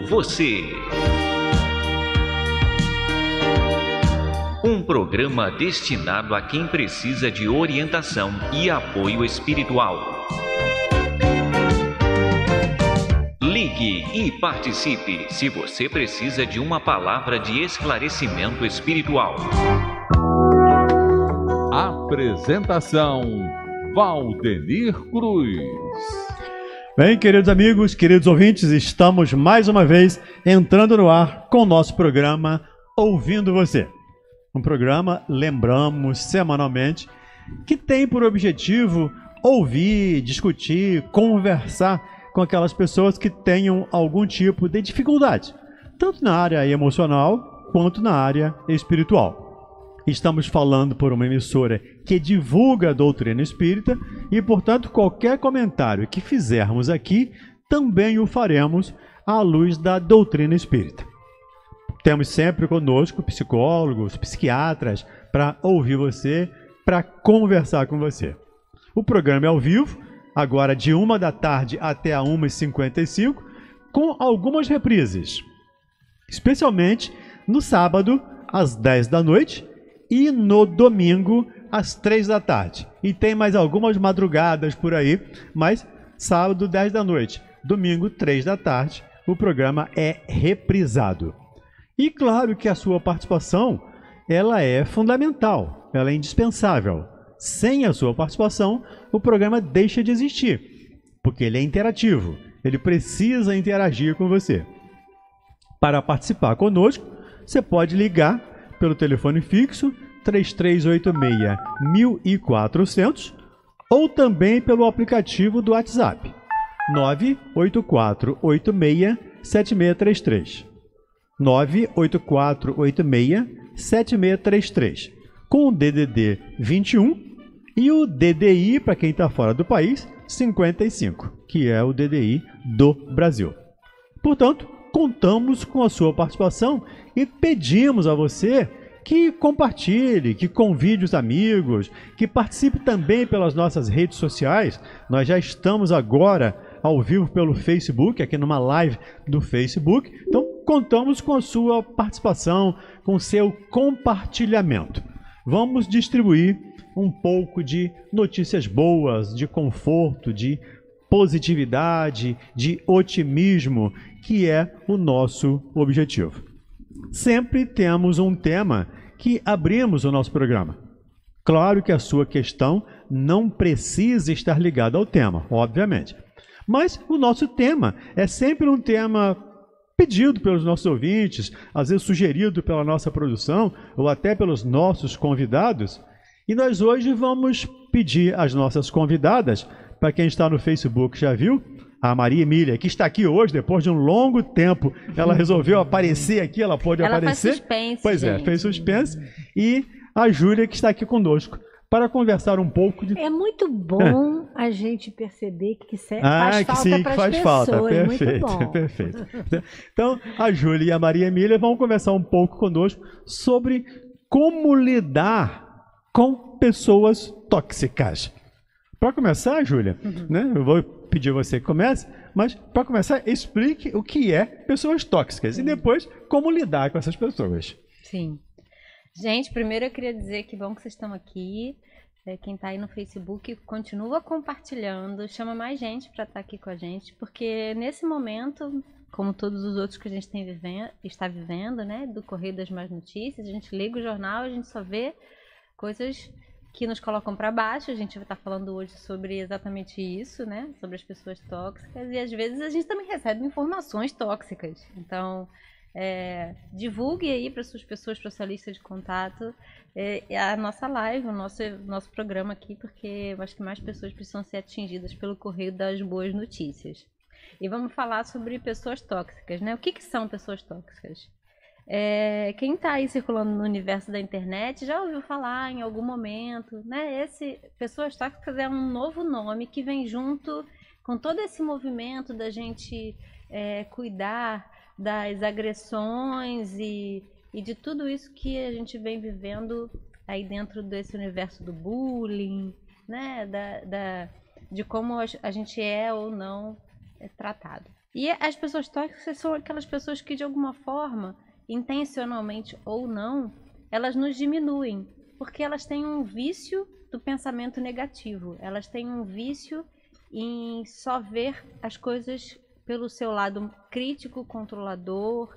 Você. Um programa destinado a quem precisa de orientação e apoio espiritual. Ligue e participe se você precisa de uma palavra de esclarecimento espiritual. Apresentação: Valdenir Cruz. Bem, queridos amigos, queridos ouvintes, estamos mais uma vez entrando no ar com o nosso programa Ouvindo Você. Um programa, lembramos semanalmente, que tem por objetivo ouvir, discutir, conversar com aquelas pessoas que tenham algum tipo de dificuldade, tanto na área emocional quanto na área espiritual. Estamos falando por uma emissora que divulga a doutrina espírita e, portanto, qualquer comentário que fizermos aqui também o faremos à luz da doutrina espírita. Temos sempre conosco psicólogos, psiquiatras para ouvir você, para conversar com você. O programa é ao vivo, agora de 1 da tarde até a 1h55, com algumas reprises, especialmente no sábado às 10 da noite e no domingo às 3 da tarde. E tem mais algumas madrugadas por aí, mas sábado 10 da noite, domingo 3 da tarde, o programa é reprisado. E claro que a sua participação, ela é fundamental, ela é indispensável. Sem a sua participação, o programa deixa de existir, porque ele é interativo, ele precisa interagir com você. Para participar conosco, você pode ligar pelo telefone fixo 3386-1400 ou também pelo aplicativo do WhatsApp 98486-7633. 98486-7633, com o DDD 21 e o DDI, para quem está fora do país, 55, que é o DDI do Brasil. Portanto, contamos com a sua participação e pedimos a você que compartilhe, que convide os amigos, que participe também pelas nossas redes sociais. Nós já estamos agora ao vivo pelo Facebook, aqui numa live do Facebook. Então, contamos com a sua participação, com o seu compartilhamento. Vamos distribuir um pouco de notícias boas, de conforto, de positividade, de otimismo, que é o nosso objetivo. Sempre temos um tema que abrimos o nosso programa. Claro que a sua questão não precisa estar ligada ao tema, obviamente. Mas o nosso tema é sempre um tema pedido pelos nossos ouvintes, às vezes sugerido pela nossa produção ou até pelos nossos convidados. E nós hoje vamos pedir às nossas convidadas, para quem está no Facebook já viu, a Maria Emília, que está aqui hoje, depois de um longo tempo, ela resolveu aparecer aqui, ela pôde aparecer. Ela faz suspense, pois gente. É, fez suspense. E a Júlia, que está aqui conosco, para conversar um pouco de... É muito bom a gente perceber que faz falta sim, para as faz pessoas. falta. Perfeito, muito bom. Perfeito. Então, a Júlia e a Maria Emília vão conversar um pouco conosco sobre como lidar com pessoas tóxicas. Para começar, Júlia, né, eu vou pedir você que comece, mas para começar, explique o que é pessoas tóxicas e depois como lidar com essas pessoas. Sim. Gente, primeiro eu queria dizer que bom que vocês estão aqui. Quem está aí no Facebook, continua compartilhando, chama mais gente para estar aqui com a gente, porque nesse momento, como todos os outros que a gente está vivendo, né, do correr das más notícias, a gente liga o jornal, a gente só vê coisas que nos colocam para baixo. A gente vai estar falando hoje sobre exatamente isso, né, sobre as pessoas tóxicas, e às vezes a gente também recebe informações tóxicas. Então, divulgue aí para suas pessoas, para sua lista de contato, a nossa live, o nosso programa aqui, porque eu acho que mais pessoas precisam ser atingidas pelo correio das boas notícias. E vamos falar sobre pessoas tóxicas, né? O que são pessoas tóxicas? Quem está aí circulando no universo da internet já ouviu falar em algum momento, né? Pessoas tóxicas é um novo nome que vem junto com todo esse movimento da gente cuidar das agressões e de tudo isso que a gente vem vivendo aí dentro desse universo do bullying, né? De como a gente é ou não tratado. E as pessoas tóxicas são aquelas pessoas que, de alguma forma, intencionalmente ou não, elas nos diminuem, porque elas têm um vício do pensamento negativo, elas têm um vício em só ver as coisas pelo seu lado crítico, controlador,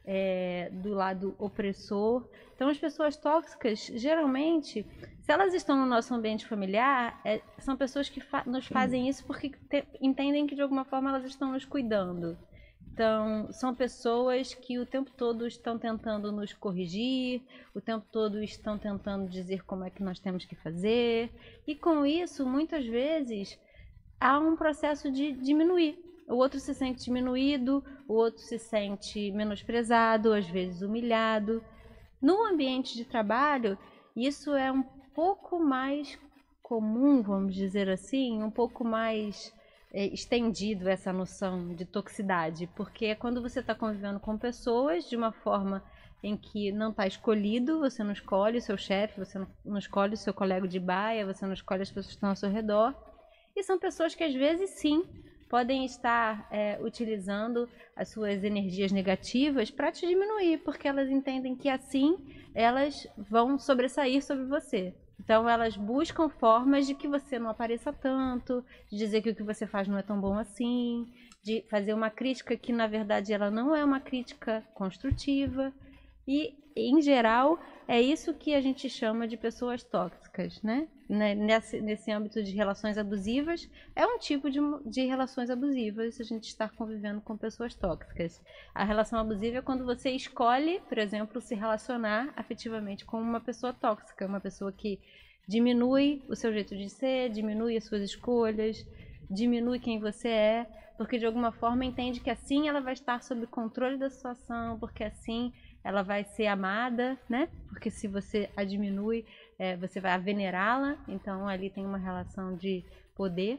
do lado opressor. Então, as pessoas tóxicas, geralmente, se elas estão no nosso ambiente familiar, são pessoas que nos fazem isso porque entendem que, de alguma forma, elas estão nos cuidando. Então, são pessoas que o tempo todo estão tentando nos corrigir, o tempo todo estão tentando dizer como é que nós temos que fazer. E com isso, muitas vezes, há um processo de diminuir. O outro se sente diminuído, o outro se sente menosprezado, às vezes humilhado. No ambiente de trabalho, isso é um pouco mais comum, vamos dizer assim, um pouco mais estendido, essa noção de toxicidade, porque é quando você está convivendo com pessoas de uma forma em que não está escolhido, você não escolhe o seu chefe, você não escolhe o seu colega de baia, você não escolhe as pessoas que estão ao seu redor, e são pessoas que às vezes sim podem estar utilizando as suas energias negativas para te diminuir, porque elas entendem que assim elas vão sobressair sobre você. Então elas buscam formas de que você não apareça tanto, de dizer que o que você faz não é tão bom assim, de fazer uma crítica que na verdade ela não é uma crítica construtiva. E em geral é isso que a gente chama de pessoas tóxicas, né? Nesse âmbito de relações abusivas, é um tipo de relações abusivas a gente estar convivendo com pessoas tóxicas. A relação abusiva é quando você escolhe, por exemplo, se relacionar afetivamente com uma pessoa tóxica, uma pessoa que diminui o seu jeito de ser, diminui as suas escolhas, diminui quem você é, porque de alguma forma entende que assim ela vai estar sob controle da situação, porque assim ela vai ser amada, né? Porque se você a diminui, você vai venerá-la. Então, ali tem uma relação de poder.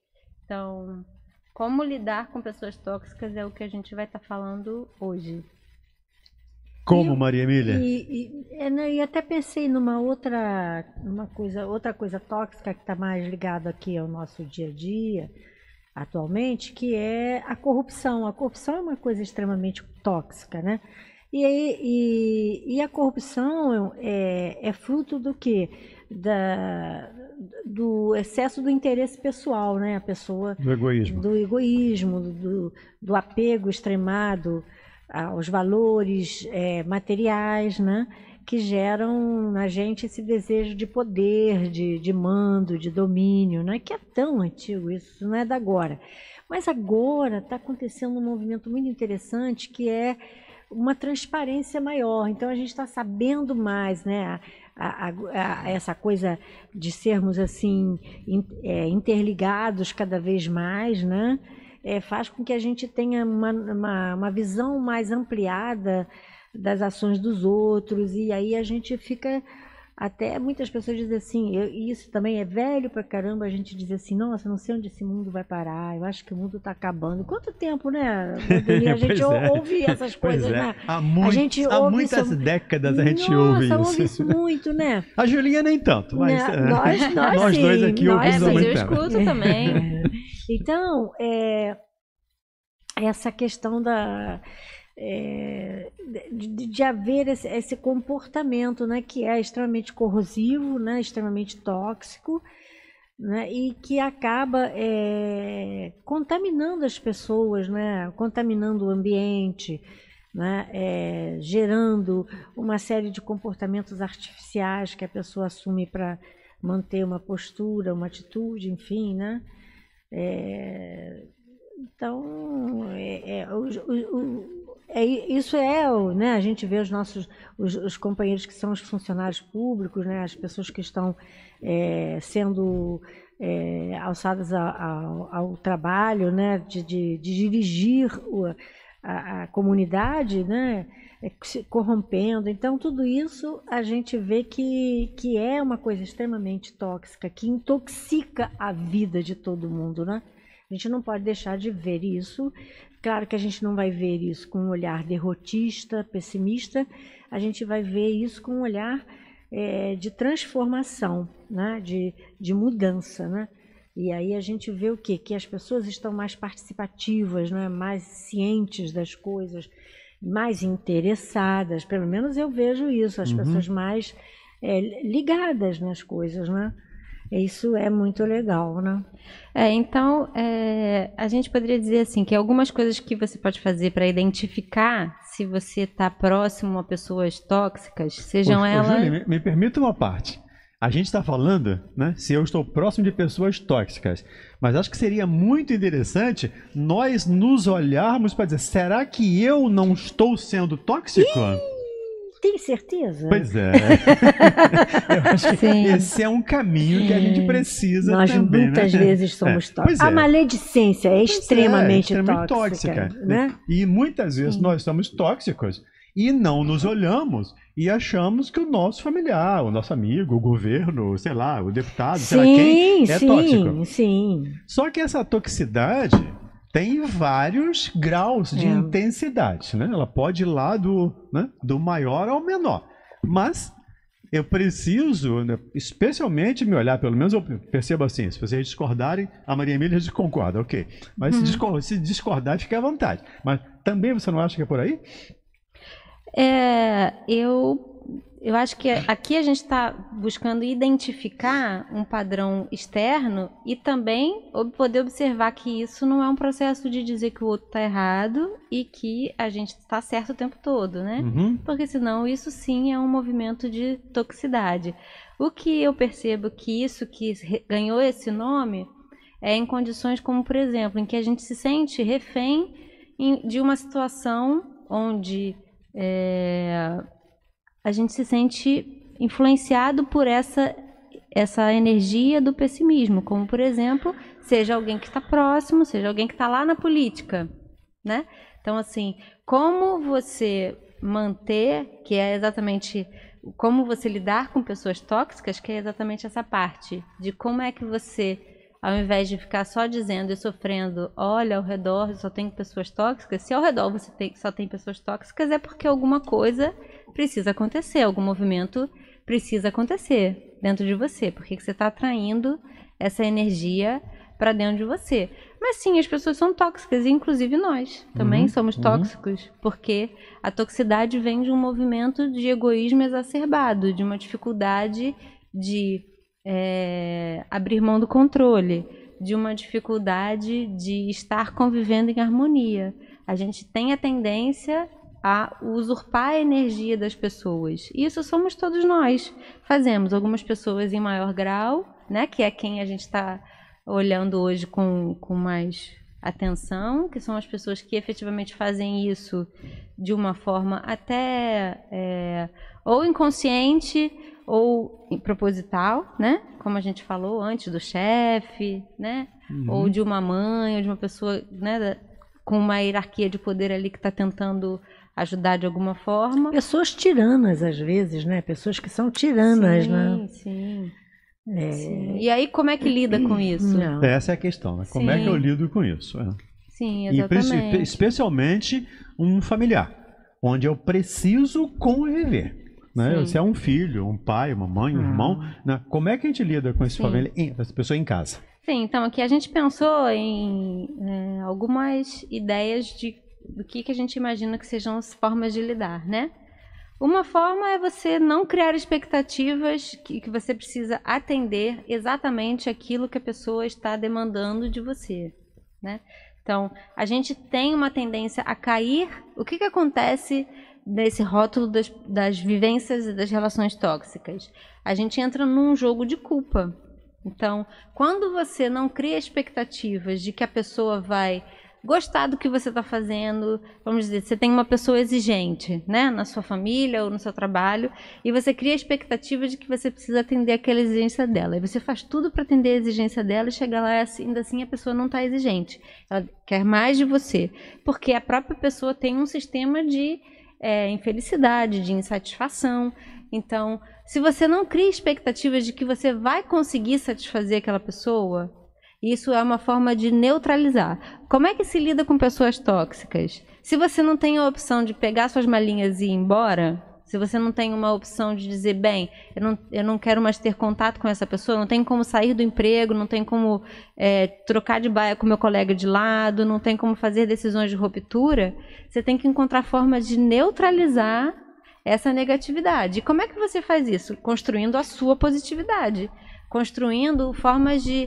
Então, como lidar com pessoas tóxicas é o que a gente vai estar falando hoje. Como, Maria Emília? E até pensei numa outra coisa tóxica que está mais ligada aqui ao nosso dia a dia, atualmente, que é a corrupção. A corrupção é uma coisa extremamente tóxica, né? E a corrupção é fruto do quê? Do excesso do interesse pessoal, né? A pessoa do egoísmo, do apego extremado aos valores materiais, né? Que geram na gente esse desejo de poder, de mando, de domínio, né? Que é tão antigo, isso não é da agora. Mas agora está acontecendo um movimento muito interessante que é uma transparência maior. Então a gente está sabendo mais, né? Essa coisa de sermos assim interligados cada vez mais, né? Faz com que a gente tenha uma visão mais ampliada das ações dos outros, e aí a gente fica, até muitas pessoas dizem assim, e isso também é velho pra caramba, a gente diz assim, nossa, não sei onde esse mundo vai parar, eu acho que o mundo está acabando. Quanto tempo, né? A gente ouve essas coisas, né? Há muitas décadas a gente ouve isso muito, né? A Julinha nem tanto, mas nós dois aqui ouvimos muito. Eu escuto também. Então, essa questão de haver esse comportamento, né, que é extremamente corrosivo, né, extremamente tóxico, né, e que acaba contaminando as pessoas, né, contaminando o ambiente, né, gerando uma série de comportamentos artificiais que a pessoa assume para manter uma postura, uma atitude, enfim, né? Então, isso né? A gente vê os companheiros que são os funcionários públicos, né? As pessoas que estão sendo alçadas ao trabalho, né? De dirigir a comunidade, né? Se corrompendo. Então, tudo isso a gente vê que é uma coisa extremamente tóxica, que intoxica a vida de todo mundo, né? A gente não pode deixar de ver isso. Claro que a gente não vai ver isso com um olhar derrotista, pessimista, a gente vai ver isso com um olhar de transformação, né? De mudança, né? E aí a gente vê o quê? Que as pessoas estão mais participativas, né? Mais cientes das coisas, mais interessadas, pelo menos eu vejo isso, as pessoas mais ligadas nas coisas, né? Isso é muito legal, né? Então, a gente poderia dizer assim, que algumas coisas que você pode fazer para identificar se você está próximo a pessoas tóxicas, sejam elas... Júlia, me permita uma parte. A gente está falando, né, se eu estou próximo de pessoas tóxicas, mas acho que seria muito interessante nós nos olharmos para dizer, será que eu não estou sendo tóxico? Tem certeza? Pois é. Eu acho que esse é um caminho que a gente precisa Nós também. Muitas vezes somos tóxicos. A maledicência é extremamente tóxica. Né? E muitas vezes nós somos tóxicos e não nos olhamos e achamos que o nosso familiar, o nosso amigo, o governo, sei lá, o deputado, sei lá quem, é tóxico. Sim. Só que essa toxicidade tem vários graus de intensidade, né? Ela pode ir lá do maior ao menor. Mas eu preciso, né, especialmente me olhar, pelo menos eu percebo assim, se vocês discordarem, a Maria Emília concorda, ok. Mas se discordar, fique à vontade. Mas também você não acha que é por aí? Eu acho que aqui a gente está buscando identificar um padrão externo e também poder observar que isso não é um processo de dizer que o outro está errado e que a gente está certo o tempo todo, né? Porque senão isso sim é um movimento de toxicidade. O que eu percebo que isso que ganhou esse nome é em condições como, por exemplo, em que a gente se sente refém de uma situação onde a gente se sente influenciado por essa energia do pessimismo, como, por exemplo, seja alguém que está próximo, seja alguém que está lá na política, né? Então, assim, como você manter, que é exatamente como você lidar com pessoas tóxicas, que é exatamente essa parte de como é que você, ao invés de ficar só dizendo e sofrendo, olha, ao redor só tem pessoas tóxicas, se ao redor você só tem pessoas tóxicas, é porque alguma coisa precisa acontecer, algum movimento precisa acontecer dentro de você, porque você está atraindo essa energia para dentro de você. Mas sim, as pessoas são tóxicas, e inclusive nós também somos tóxicos, porque a toxicidade vem de um movimento de egoísmo exacerbado, de uma dificuldade de abrir mão do controle, de uma dificuldade de estar convivendo em harmonia. A gente tem a tendência a usurpar a energia das pessoas. Isso somos todos nós. Fazemos algumas pessoas em maior grau, né, que é quem a gente está olhando hoje com mais atenção, que são as pessoas que efetivamente fazem isso de uma forma até ou inconsciente ou proposital, né? Como a gente falou antes, do chefe, né? Ou de uma mãe, ou de uma pessoa, né, com uma hierarquia de poder ali que está tentando ajudar de alguma forma. Pessoas tiranas, às vezes, né? Pessoas que são tiranas, né? Sim. E aí, como é que lida com isso? Essa é a questão, né? Como é que eu lido com isso? Sim, exatamente. E especialmente um familiar, onde eu preciso conviver. Né? Se é um filho, um pai, uma mãe, um irmão, né? Como é que a gente lida com essa família, essa pessoa em casa? Sim, então aqui a gente pensou em algumas ideias do que a gente imagina que sejam as formas de lidar, né? Uma forma é você não criar expectativas que você precisa atender exatamente aquilo que a pessoa está demandando de você, né? Então, a gente tem uma tendência a cair. O que acontece nesse rótulo das vivências e das relações tóxicas? A gente entra num jogo de culpa. Então, quando você não cria expectativas de que a pessoa vai gostar do que você está fazendo, vamos dizer, você tem uma pessoa exigente, né, na sua família ou no seu trabalho, e você cria a expectativa de que você precisa atender aquela exigência dela. E você faz tudo para atender a exigência dela e chega lá e ainda assim a pessoa não está exigente. Ela quer mais de você, porque a própria pessoa tem um sistema de infelicidade, de insatisfação. Então, se você não cria expectativas de que você vai conseguir satisfazer aquela pessoa, isso é uma forma de neutralizar. Como é que se lida com pessoas tóxicas? Se você não tem a opção de pegar suas malinhas e ir embora, Se você não tem uma opção de dizer, bem, eu não quero mais ter contato com essa pessoa, não tem como sair do emprego, não tem como trocar de baia com meu colega de lado, não tem como fazer decisões de ruptura, você tem que encontrar formas de neutralizar essa negatividade. E como é que você faz isso? Construindo a sua positividade. Construindo formas de...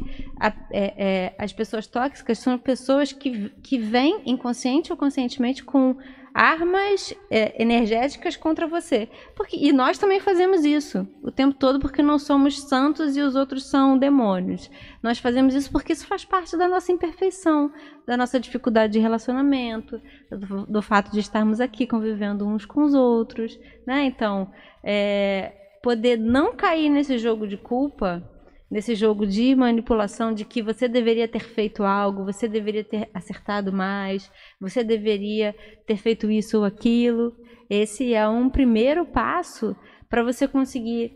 as pessoas tóxicas são pessoas que vêm inconsciente ou conscientemente com armas energéticas contra você. E nós também fazemos isso o tempo todo, porque não somos santos e os outros são demônios. Nós fazemos isso porque isso faz parte da nossa imperfeição, da nossa dificuldade de relacionamento, do fato de estarmos aqui convivendo uns com os outros, né? Então, poder não cair nesse jogo de culpa, nesse jogo de manipulação de que você deveria ter feito algo, você deveria ter acertado mais, você deveria ter feito isso ou aquilo. Esse é um primeiro passo para você conseguir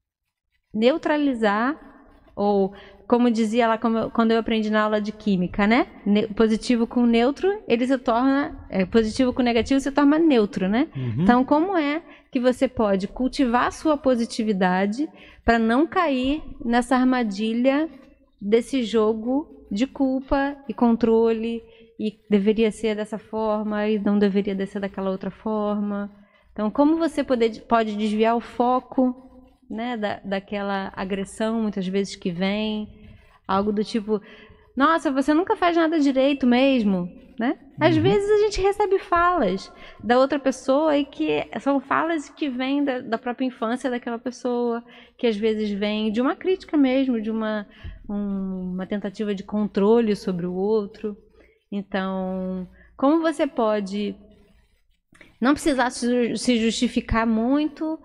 neutralizar, ou como dizia lá quando eu aprendi na aula de química, né? Positivo com neutro, ele se torna... positivo com negativo se torna neutro, né? Uhum. Então, como é que você pode cultivar a sua positividade para não cair nessa armadilha desse jogo de culpa e controle, e deveria ser dessa forma e não deveria ser daquela outra forma? Então, como você pode desviar o foco, né, daquela agressão, muitas vezes, que vem, algo do tipo, nossa, você nunca faz nada direito mesmo, né? Às vezes a gente recebe falas da outra pessoa e que são falas que vêm da própria infância daquela pessoa, que às vezes vêm de uma crítica mesmo, de uma tentativa de controle sobre o outro. Então, como você pode não precisar se justificar muito,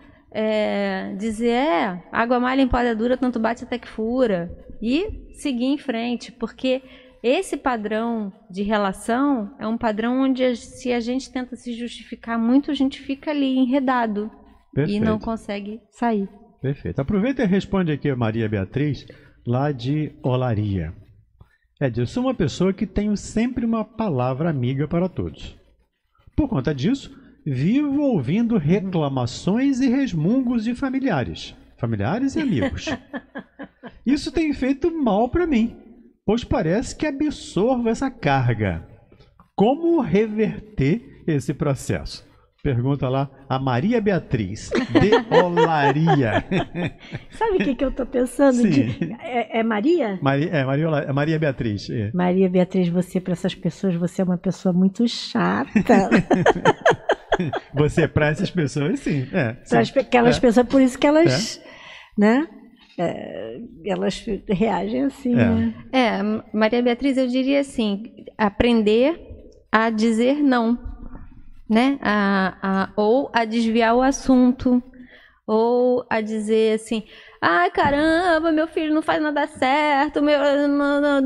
dizer, água malha em palha dura, tanto bate até que fura, e seguir em frente, porque esse padrão de relação é um padrão onde, se a gente tenta se justificar muito, a gente fica ali enredado. Perfeito. E não consegue sair. Perfeito. Aproveita e responde aqui a Maria Beatriz, lá de Olaria. Eu sou uma pessoa que tenho sempre uma palavra amiga para todos. Por conta disso, vivo ouvindo reclamações e resmungos de familiares e amigos. Isso tem feito mal para mim, pois parece que absorvo essa carga. Como reverter esse processo? Pergunta lá a Maria Beatriz, de Olaria. Sabe o que eu estou pensando? É Maria? Maria Beatriz. Maria Beatriz, você, para essas pessoas, você é uma pessoa muito chata. Você, para essas pessoas, sim. Para aquelas pessoas, por isso que elas... né? Elas reagem assim, né? Maria Beatriz, eu diria assim, aprender a dizer não, né? Ou a desviar o assunto, ou a dizer assim, ai caramba, meu filho não faz nada certo, não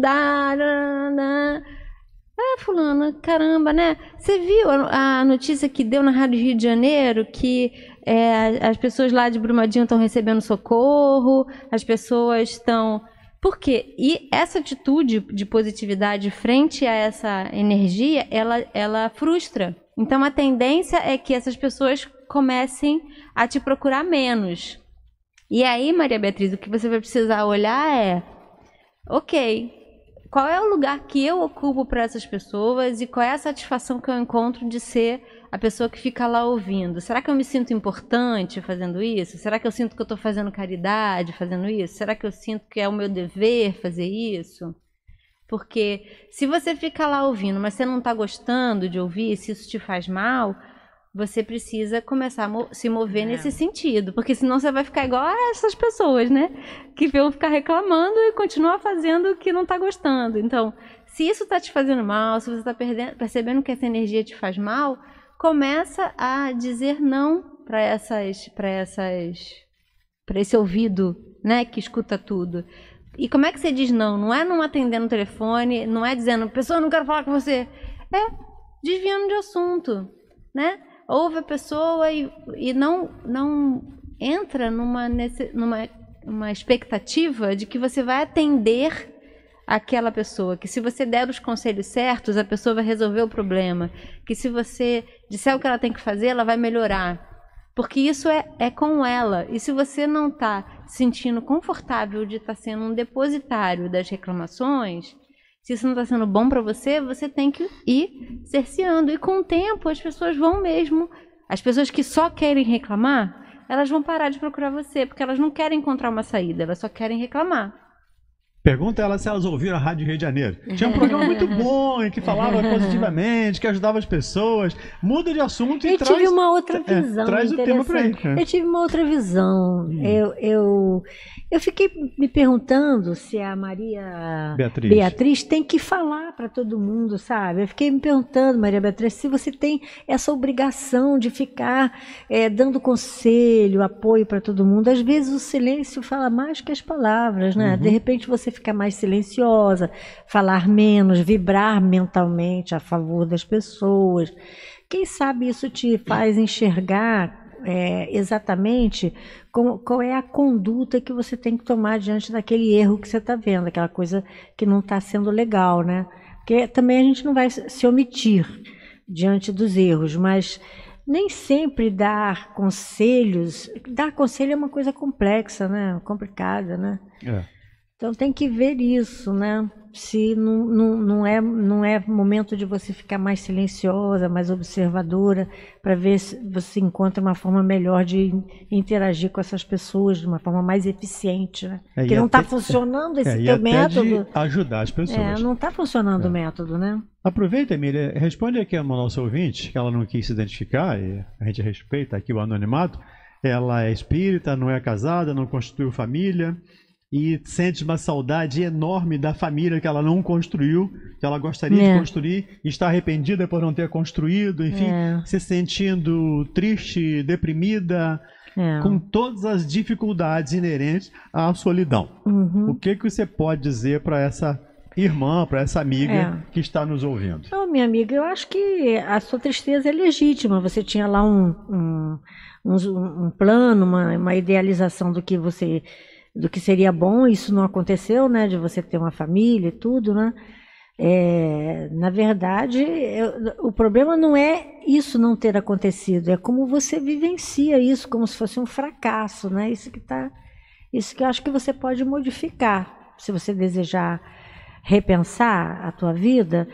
dá. Fulana, caramba, né? Você viu a notícia que deu na Rádio Rio de Janeiro, que as pessoas lá de Brumadinho estão recebendo socorro, as pessoas estão... Por quê? E essa atitude de positividade frente a essa energia, ela frustra. Então, a tendência é que essas pessoas comecem a te procurar menos. E aí, Maria Beatriz, o que você vai precisar olhar ok, qual é o lugar que eu ocupo para essas pessoas e qual é a satisfação que eu encontro de ser a pessoa que fica lá ouvindo? Será que eu me sinto importante fazendo isso? Será que eu sinto que eu estou fazendo caridade fazendo isso? Será que eu sinto que é o meu dever fazer isso? Porque se você fica lá ouvindo, mas você não está gostando de ouvir, se isso te faz mal, você precisa começar a se mover nesse sentido. Porque senão você vai ficar igual a essas pessoas, né? Que vão ficar reclamando e continuar fazendo o que não está gostando. Então, se isso está te fazendo mal, se você está percebendo que essa energia te faz mal, começa a dizer não para esse ouvido, né, que escuta tudo. E como é que você diz não? Não é não atendendo o telefone, não é dizendo, pessoa, não quero falar com você. É desviando de assunto, né? Ouve a pessoa e não entra numa expectativa de que você vai atender aquela pessoa, que se você der os conselhos certos, a pessoa vai resolver o problema, que se você disser o que ela tem que fazer, ela vai melhorar. Porque isso é com ela. E se você não está se sentindo confortável de estar sendo um depositário das reclamações, se isso não está sendo bom para você, você tem que ir cerceando. E com o tempo as pessoas vão mesmo. As pessoas que só querem reclamar, elas vão parar de procurar você, porque elas não querem encontrar uma saída, elas só querem reclamar. Pergunta ela se elas ouviram a Rádio Rio de Janeiro. Tinha um programa muito bom, em que falava positivamente, que ajudava as pessoas. Muda de assunto e eu traz... tive uma outra visão traz o tema para aí. Eu tive uma outra visão. Eu fiquei me perguntando se a Maria Beatriz tem que falar para todo mundo, sabe? Eu fiquei me perguntando, Maria Beatriz, se você tem essa obrigação de ficar dando conselho, apoio para todo mundo. Às vezes o silêncio fala mais que as palavras, né? De repente você ficar mais silenciosa, falar menos, vibrar mentalmente a favor das pessoas. Quem sabe isso te faz enxergar exatamente qual é a conduta que você tem que tomar diante daquele erro que você está vendo, aquela coisa que não está sendo legal, né? Porque também a gente não vai se omitir diante dos erros, mas nem sempre dar conselho é uma coisa complexa, né? Complicada, né? Então tem que ver isso, né? Se não é momento de você ficar mais silenciosa, mais observadora, para ver se você encontra uma forma melhor de interagir com essas pessoas de uma forma mais eficiente, né? Porque não está funcionando esse teu método. De ajudar as pessoas. Não está funcionando o método, né? Aproveita, Emília, responde aqui a nossa ouvinte, que ela não quis se identificar, e a gente respeita aqui o anonimato. Ela é espírita, não é casada, não constituiu família, e sente uma saudade enorme da família que ela não construiu, que ela gostaria de construir, e está arrependida por não ter construído, enfim, se sentindo triste, deprimida, com todas as dificuldades inerentes à solidão. O que você pode dizer para essa irmã, para essa amiga que está nos ouvindo? Então, minha amiga, eu acho que a sua tristeza é legítima. Você tinha lá um plano, uma idealização do que seria bom, isso não aconteceu, né, de você ter uma família e tudo, né? Na verdade, o problema não é isso não ter acontecido, é como você vivencia isso, como se fosse um fracasso, né? Isso que eu acho que você pode modificar, se você desejar repensar a tua vida,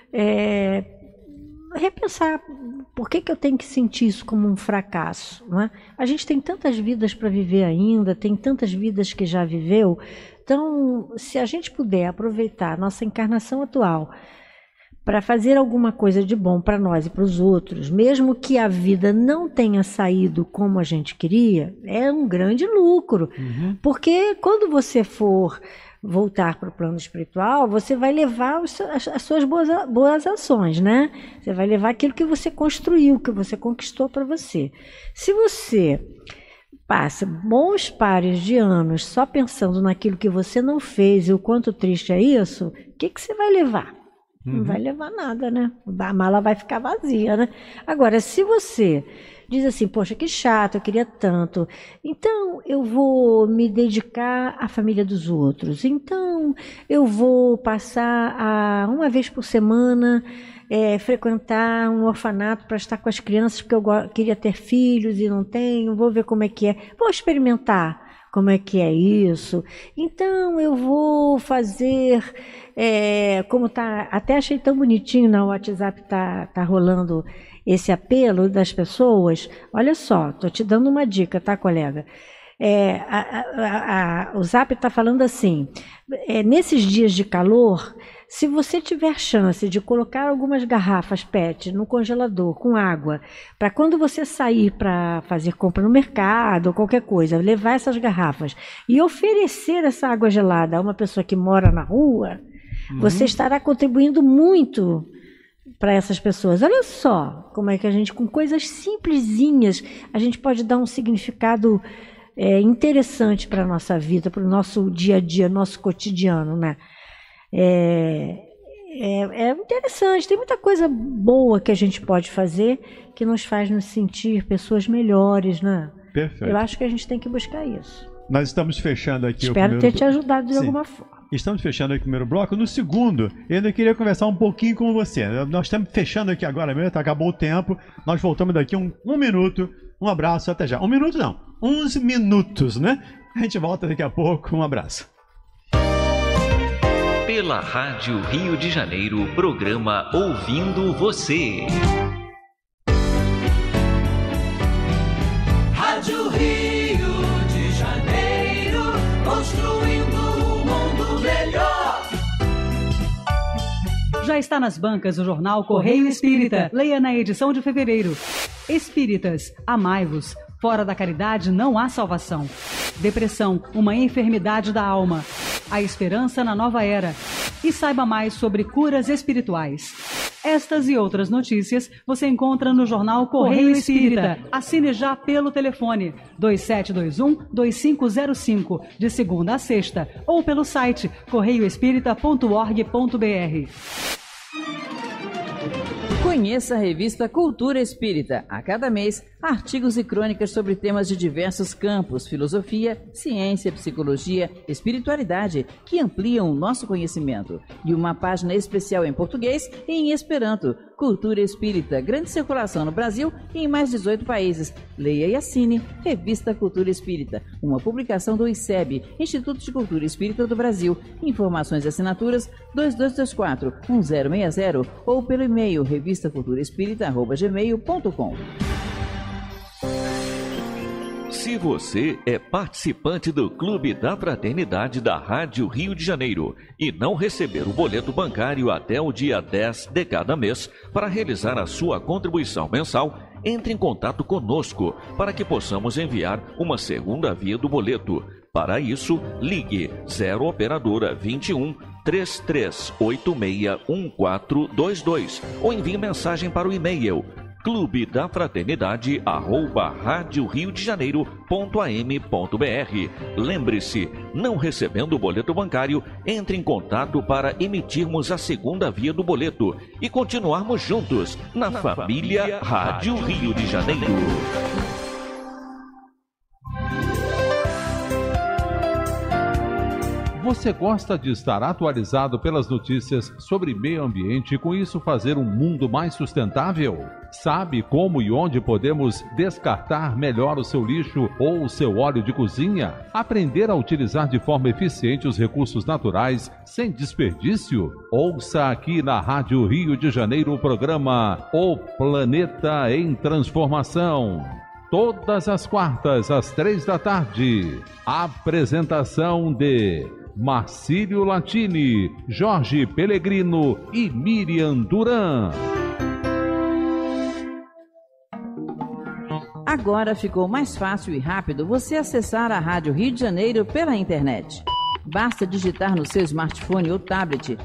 repensar por que eu tenho que sentir isso como um fracasso, não é? A gente tem tantas vidas para viver ainda, tem tantas vidas que já viveu. Então, se a gente puder aproveitar a nossa encarnação atual para fazer alguma coisa de bom para nós e para os outros, mesmo que a vida não tenha saído como a gente queria, é um grande lucro. Porque quando você for voltar para o plano espiritual, você vai levar as suas boas ações, né? Você vai levar aquilo que você construiu, que você conquistou para você. Se você passa bons pares de anos só pensando naquilo que você não fez e o quanto triste é isso, o que você vai levar? Não vai levar nada, né? A mala vai ficar vazia, né? Agora, se você diz assim, poxa, que chato, eu queria tanto, então eu vou me dedicar à família dos outros, então eu vou passar uma vez por semana frequentar um orfanato para estar com as crianças, porque eu queria ter filhos e não tenho, vou ver como é que é, vou experimentar como é que é isso, então eu vou fazer, como tá, até achei tão bonitinho no WhatsApp, tá rolando esse apelo das pessoas. Olha só, estou te dando uma dica, tá, colega? O Zap está falando assim, nesses dias de calor, se você tiver chance de colocar algumas garrafas PET no congelador com água, para quando você sair para fazer compra no mercado ou qualquer coisa, levar essas garrafas e oferecer essa água gelada a uma pessoa que mora na rua, você estará contribuindo muito para essas pessoas. Olha só como é que a gente, com coisas simplesinhas, a gente pode dar um significado interessante para a nossa vida, para o nosso dia a dia, nosso cotidiano, né? É interessante, tem muita coisa boa que a gente pode fazer que nos faz nos sentir pessoas melhores, né? Perfeito. Eu acho que a gente tem que buscar isso. Nós estamos fechando aqui Espero ter te ajudado de alguma forma. Estamos fechando aqui o primeiro bloco. No segundo, eu ainda queria conversar um pouquinho com você. Nós estamos fechando aqui agora mesmo, acabou o tempo. Nós voltamos daqui um minuto Um abraço, até já. 1 minuto não, 11 minutos, né? A gente volta daqui a pouco. Um abraço. Pela Rádio Rio de Janeiro, programa Ouvindo Você. Rádio Rio de Janeiro, construindo um mundo melhor. Já está nas bancas o jornal Correio Espírita. Leia na edição de fevereiro. Espíritas, amai-vos. Fora da caridade não há salvação. Depressão, uma enfermidade da alma. A esperança na nova era. E saiba mais sobre curas espirituais. Estas e outras notícias você encontra no jornal Correio Espírita. Assine já pelo telefone 2721-2505, de segunda a sexta, ou pelo site correioespírita.org.br. Conheça a revista Cultura Espírita. A cada mês, artigos e crônicas sobre temas de diversos campos, filosofia, ciência, psicologia, espiritualidade, que ampliam o nosso conhecimento. E uma página especial em português e em esperanto. Cultura Espírita, grande circulação no Brasil e em mais 18 países. Leia e assine Revista Cultura Espírita, uma publicação do ICEB, Instituto de Cultura Espírita do Brasil. Informações e assinaturas 2224-1060 ou pelo e-mail revistaculturaespírita@gmail.com. Se você é participante do Clube da Fraternidade da Rádio Rio de Janeiro e não receber o boleto bancário até o dia 10 de cada mês para realizar a sua contribuição mensal, entre em contato conosco para que possamos enviar uma segunda via do boleto. Para isso, ligue 0 Operadora 21 33861422 ou envie mensagem para o e-mail clubedafraternidade@radioriodejaneiro.am.br. Lembre-se, não recebendo o boleto bancário, entre em contato para emitirmos a segunda via do boleto e continuarmos juntos na família Rádio Rio de Janeiro. Você gosta de estar atualizado pelas notícias sobre meio ambiente e com isso fazer um mundo mais sustentável? Sabe como e onde podemos descartar melhor o seu lixo ou o seu óleo de cozinha? Aprender a utilizar de forma eficiente os recursos naturais sem desperdício? Ouça aqui na Rádio Rio de Janeiro o programa O Planeta em Transformação. Todas as quartas, às 15h. Apresentação de Marcílio Latini, Jorge Pellegrino e Miriam Duran. Agora ficou mais fácil e rápido você acessar a Rádio Rio de Janeiro pela internet. Basta digitar no seu smartphone ou tablet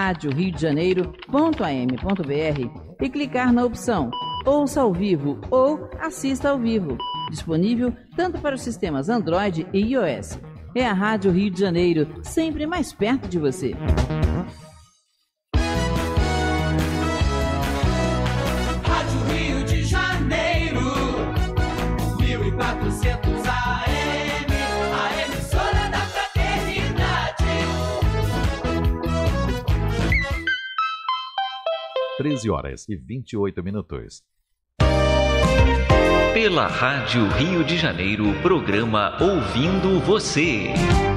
radioriodejaneiro.am.br e clicar na opção Ouça ao vivo ou Assista ao vivo, disponível tanto para os sistemas Android e iOS. É a Rádio Rio de Janeiro, sempre mais perto de você. Rádio Rio de Janeiro, 1400 AM, a emissora da fraternidade. 13h28. Pela Rádio Rio de Janeiro, programa Ouvindo Você.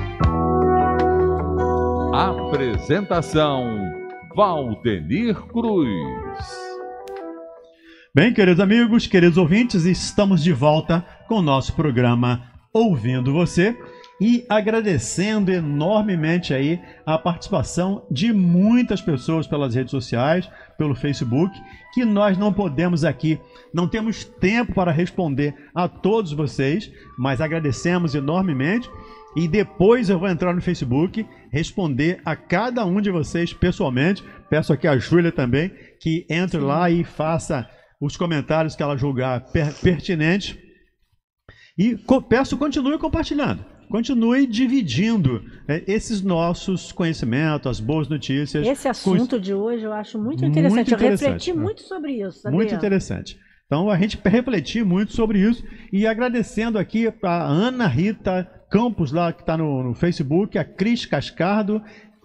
Apresentação Valdenir Cruz. Bem, queridos amigos, queridos ouvintes, estamos de volta com o nosso programa Ouvindo Você e agradecendo enormemente aí a participação de muitas pessoas pelas redes sociais, pelo Facebook, que nós não podemos aqui, não temos tempo para responder a todos vocês, mas agradecemos enormemente e depois eu vou entrar no Facebook, responder a cada um de vocês pessoalmente. Peço aqui a Júlia também que entre lá e faça os comentários que ela julgar pertinentes. E peço, continue compartilhando, continue dividindo esses nossos conhecimentos, as boas notícias. Esse assunto de hoje eu acho muito interessante. Eu refleti muito sobre isso. Sabia? Muito interessante. Então a gente refletir muito sobre isso e agradecendo aqui a Ana Rita Campos, lá que está no Facebook, a Cris Cascardo,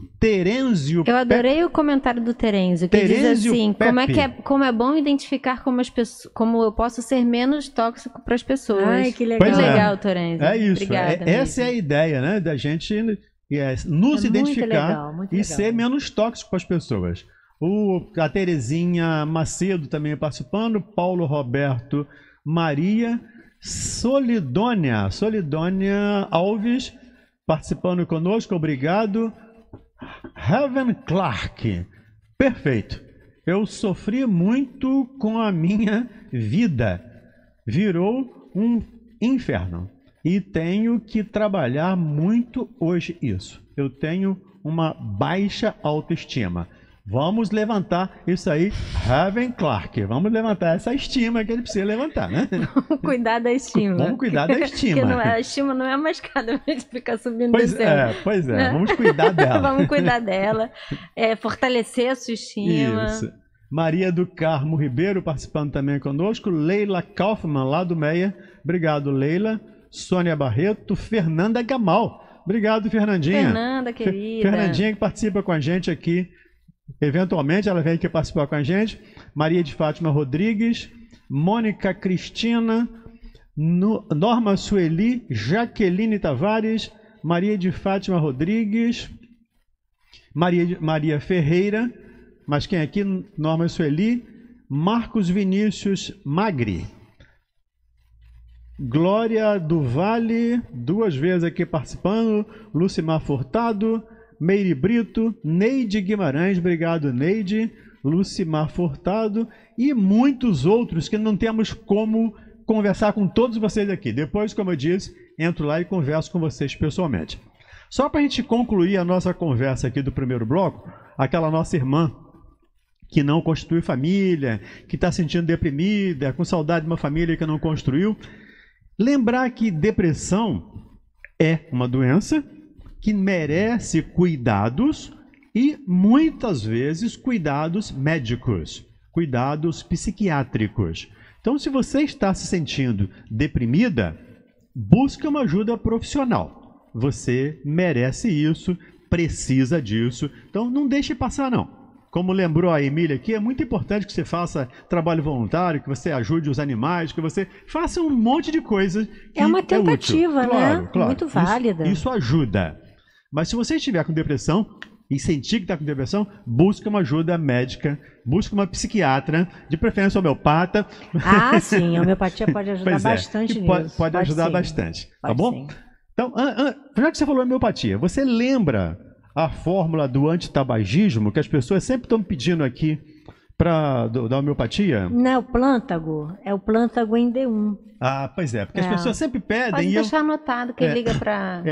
Terêncio Eu adorei o comentário do Terêncio, que diz Terêncio assim, Pepe. como é bom identificar como eu posso ser menos tóxico para as pessoas. Ai, que legal. Pois Que é. legal, Terêncio. É isso. Obrigada. Essa é a mesmo. ideia, né? Da gente nos É muito identificar legal, muito e legal. ser menos tóxico com as pessoas. A Terezinha Macedo também participando, Paulo Roberto Maria, Solidônia Alves participando conosco, obrigado. Heaven Clark, perfeito. Eu sofri muito com a minha vida, virou um inferno e tenho que trabalhar muito hoje isso. Eu tenho uma baixa autoestima. Vamos levantar isso aí, Heaven Clark. Vamos levantar essa estima que ele precisa levantar, né? Vamos cuidar da estima. Vamos cuidar da estima. Porque a estima não é uma escada pra gente ficar subindo e Pois descendo. pois é. Vamos cuidar dela. Vamos cuidar dela. Fortalecer a sua estima. Isso. Maria do Carmo Ribeiro participando também conosco. Leila Kaufmann, lá do Meia. Obrigado, Leila. Sônia Barreto. Fernanda Gamal. Obrigado, Fernandinha. Fernanda, querida. Fernandinha que participa com a gente aqui. Eventualmente ela vem aqui participar com a gente. Maria de Fátima Rodrigues. Mônica Cristina. Norma Sueli. Jaqueline Tavares. Maria de Fátima Rodrigues. Maria Ferreira. Mas quem aqui? Norma Sueli. Marcos Vinícius Magri. Glória do Vale, 2 vezes aqui participando. Lucimar Furtado. Meire Brito. Neide Guimarães, obrigado, Neide. Lucimar Furtado. E muitos outros que não temos como conversar com todos vocês aqui. Depois, como eu disse, entro lá e converso com vocês pessoalmente. Só para a gente concluir a nossa conversa aqui do primeiro bloco, aquela nossa irmã que não constitui família, que está se sentindo deprimida, com saudade de uma família que não construiu. Lembrar que depressão é uma doença que merece cuidados e, muitas vezes, cuidados médicos, cuidados psiquiátricos. Então, se você está se sentindo deprimida, busque uma ajuda profissional. Você merece isso, precisa disso. Então, não deixe passar, não. Como lembrou a Emília aqui, é muito importante que você faça trabalho voluntário, que você ajude os animais, que você faça um monte de coisa que É uma tentativa, útil. né? Claro. Muito válida. Isso ajuda. Mas se você estiver com depressão e sentir que está com depressão, busque uma ajuda médica, busque uma psiquiatra, de preferência homeopata. Ah, sim, a homeopatia pode ajudar Pois é, bastante que nisso. pode ajudar sim. bastante, tá Pode bom? sim. Então, já que você falou homeopatia, você lembra a fórmula do antitabagismo que as pessoas sempre estão pedindo aqui da homeopatia? Não é o plântago, é o plântago em D1. Ah, pois é, porque as pessoas sempre pedem. Pode e deixar anotado que liga para...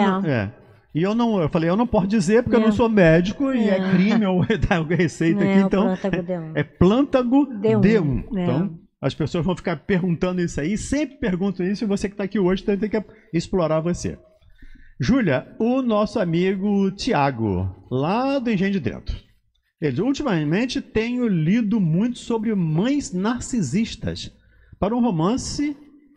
eu falei, eu não posso dizer porque eu não sou médico e é crime eu dar receita aqui, então plântago D1. é plântago D1. É. Então, as pessoas vão ficar perguntando isso aí, sempre perguntam isso, e você que está aqui hoje tem que explorar você. Júlia, o nosso amigo Tiago, lá do Engenho de Dentro. Ele diz, ultimamente tenho lido muito sobre mães narcisistas para um romance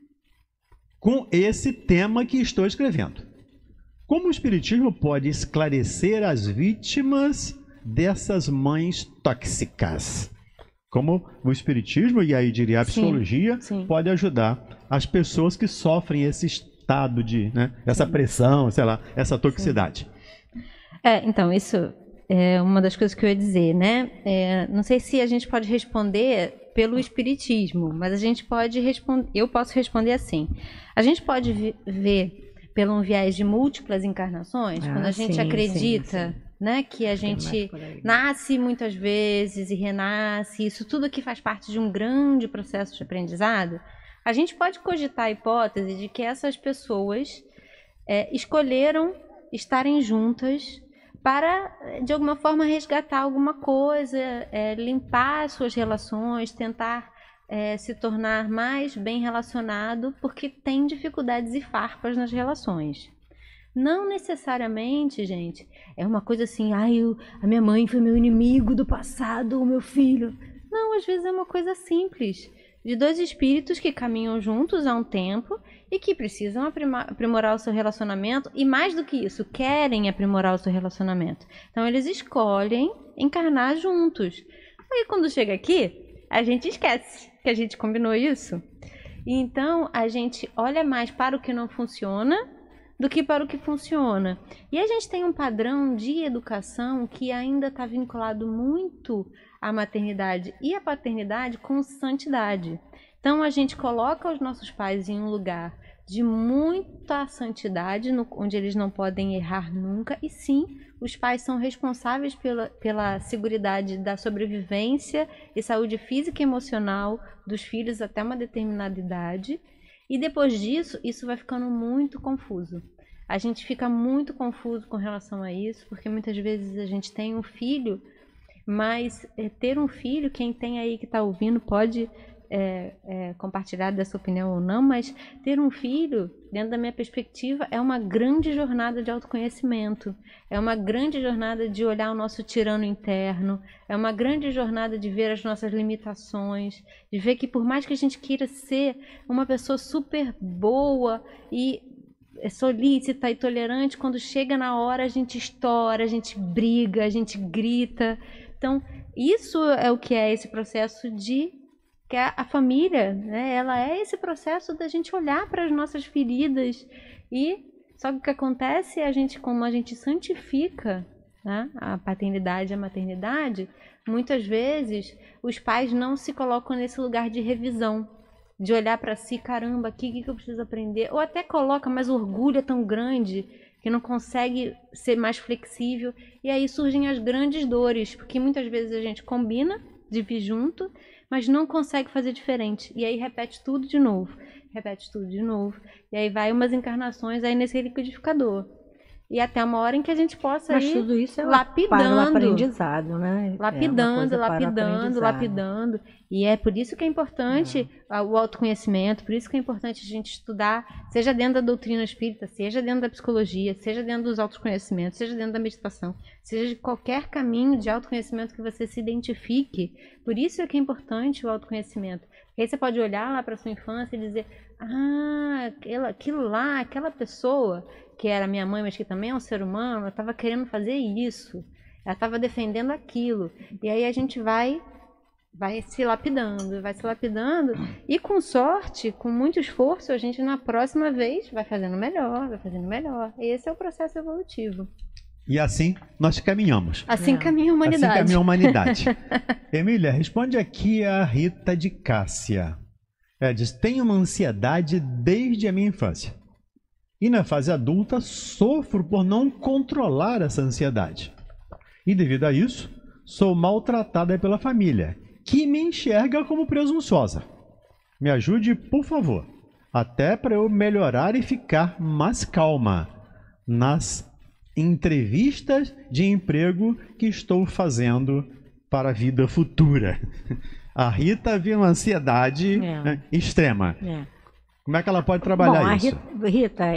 com esse tema que estou escrevendo. Como o Espiritismo pode esclarecer as vítimas dessas mães tóxicas? Como o Espiritismo, e aí diria a psicologia, pode ajudar as pessoas que sofrem esse estado de, essa pressão, sei lá, essa toxicidade. Então, isso é uma das coisas que eu ia dizer, né? Não sei se a gente pode responder pelo Espiritismo, mas a gente pode responder, eu posso responder assim. A gente pode ver pelo um viés de múltiplas encarnações, quando a gente acredita, né, que a gente nasce muitas vezes e renasce, isso tudo que faz parte de um grande processo de aprendizado, a gente pode cogitar a hipótese de que essas pessoas escolheram estarem juntas para, de alguma forma, resgatar alguma coisa, limpar suas relações, tentar se tornar mais bem relacionado, porque tem dificuldades e farpas nas relações. Não necessariamente, gente, é uma coisa assim, a minha mãe foi meu inimigo do passado, o meu filho. Não, às vezes é uma coisa simples, de 2 espíritos que caminham juntos há um tempo e que precisam aprimorar o seu relacionamento e, mais do que isso, querem aprimorar o seu relacionamento. Então, eles escolhem encarnar juntos. Aí, quando chega aqui, a gente esquece que a gente combinou isso. Então, a gente olha mais para o que não funciona do que para o que funciona. E a gente tem um padrão de educação que ainda está vinculado muito à maternidade e à paternidade com santidade. Então, a gente coloca os nossos pais em um lugar de muita santidade, onde eles não podem errar nunca. E sim, os pais são responsáveis pela seguridade da sobrevivência e saúde física e emocional dos filhos até uma determinada idade. E depois disso, isso vai ficando muito confuso. A gente fica muito confuso com relação a isso, porque muitas vezes a gente tem um filho, mas ter um filho, quem tem aí que está ouvindo pode compartilhar dessa opinião ou não, mas ter um filho, dentro da minha perspectiva, é uma grande jornada de autoconhecimento, é uma grande jornada de olhar o nosso tirano interno, é uma grande jornada de ver as nossas limitações, de ver que por mais que a gente queira ser uma pessoa super boa e solícita e tolerante, quando chega na hora a gente estoura, a gente briga, a gente grita. Então, isso é o que é esse processo que a família, né? Ela é esse processo da gente olhar para as nossas feridas só que o que acontece é como a gente santifica, né, a paternidade e a maternidade, muitas vezes os pais não se colocam nesse lugar de revisão, de olhar para si, caramba, o que eu preciso aprender, ou até coloca, mas o orgulho é tão grande que não consegue ser mais flexível, e aí surgem as grandes dores, porque muitas vezes a gente combina de vir junto, mas não consegue fazer diferente. E aí repete tudo de novo. E aí vai umas encarnações aí nesse liquidificador. E até uma hora em que a gente possa mas ir tudo isso é lapidando. Para o aprendizado, né? Lapidando. E é por isso que é importante o autoconhecimento, por isso que é importante a gente estudar, seja dentro da doutrina espírita, seja dentro da psicologia, seja dentro dos autoconhecimentos, seja dentro da meditação, seja de qualquer caminho de autoconhecimento que você se identifique. Por isso é que é importante o autoconhecimento. Porque aí você pode olhar lá para sua infância e dizer, aquela pessoa que era minha mãe, mas que também é um ser humano, ela estava querendo fazer isso, ela estava defendendo aquilo. E aí a gente vai se lapidando, e com sorte, com muito esforço, a gente na próxima vez vai fazendo melhor. Esse é o processo evolutivo. E assim nós caminhamos. Assim caminha a humanidade. Assim caminha a humanidade. Emília, responde aqui a Rita de Cássia. Ela diz, tenho uma ansiedade desde a minha infância. E na fase adulta sofro por não controlar essa ansiedade. E devido a isso, sou maltratada pela família, que me enxerga como presunçosa. Me ajude, por favor, até para eu melhorar e ficar mais calma nas entrevistas de emprego que estou fazendo para a vida futura. A Rita viu uma ansiedade extrema. Como é que ela pode trabalhar isso? Rita,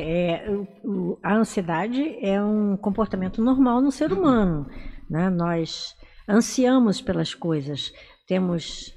a ansiedade é um comportamento normal no ser humano, né? Nós ansiamos pelas coisas, temos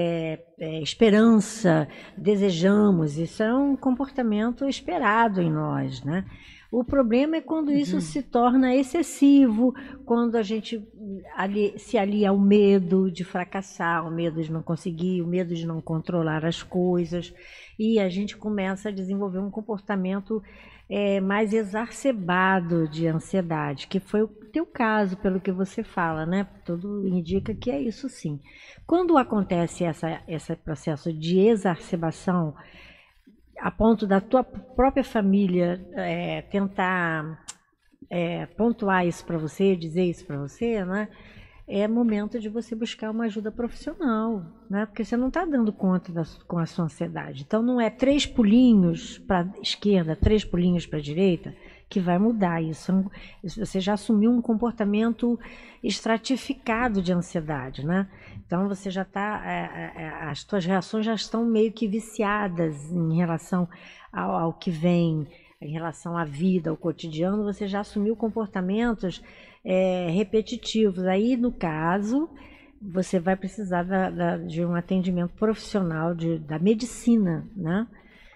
esperança, desejamos, isso é um comportamento esperado em nós, né? O problema é quando isso se torna excessivo, quando a gente se alia ao medo de fracassar, ao medo de não conseguir, o medo de não controlar as coisas, e a gente começa a desenvolver um comportamento mais exacerbado de ansiedade, que foi o teu caso, pelo que você fala, né? Tudo indica que é isso sim. Quando acontece esse processo de exacerbação, a ponto da tua própria família tentar pontuar isso para você, dizer isso para você, né? É momento de você buscar uma ajuda profissional, né? Porque você não está dando conta com a sua ansiedade. Então não é 3 pulinhos para a esquerda, 3 pulinhos para a direita que vai mudar isso. Você já assumiu um comportamento estratificado de ansiedade, né? Então você já está, as tuas reações já estão meio que viciadas em relação ao que vem, em relação à vida, ao cotidiano. Você já assumiu comportamentos repetitivos. Aí, no caso, você vai precisar de um atendimento profissional da medicina, né?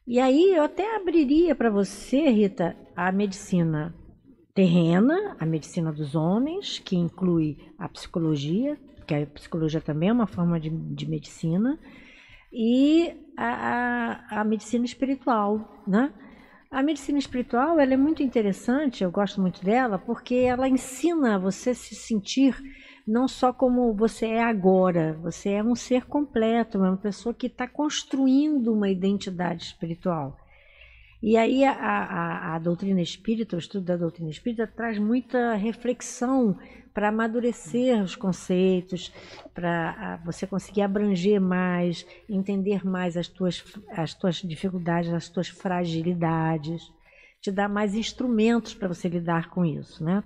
E aí eu até abriria para você, Rita, a medicina terrena, a medicina dos homens, que inclui a psicologia, que a psicologia também é uma forma de medicina, e a medicina espiritual, né? A medicina espiritual, ela é muito interessante, eu gosto muito dela, porque ela ensina você a se sentir não só como você é agora, você é um ser completo, uma pessoa que está construindo uma identidade espiritual. E aí a doutrina espírita, o estudo da doutrina espírita, traz muita reflexão para amadurecer os conceitos, para você conseguir abranger mais, entender mais as tuas dificuldades, as tuas fragilidades, te dar mais instrumentos para você lidar com isso, né?